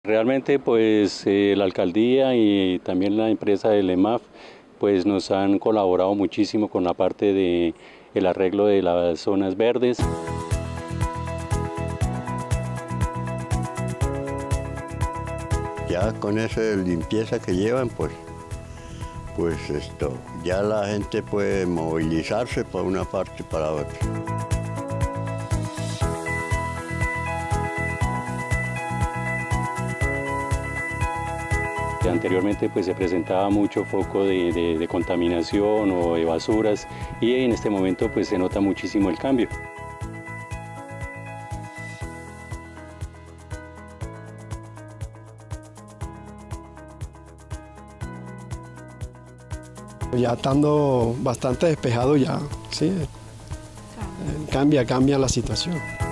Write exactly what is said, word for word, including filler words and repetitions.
Realmente pues eh, la alcaldía y también la empresa del E M A F pues nos han colaborado muchísimo con la parte de el arreglo de las zonas verdes. Ya con esa limpieza que llevan, pues, pues esto, ya la gente puede movilizarse para una parte y para otra. Anteriormente pues se presentaba mucho foco de, de, de contaminación o de basuras y en este momento pues se nota muchísimo el cambio. Ya estando bastante despejado ya, sí, cambia, cambia la situación.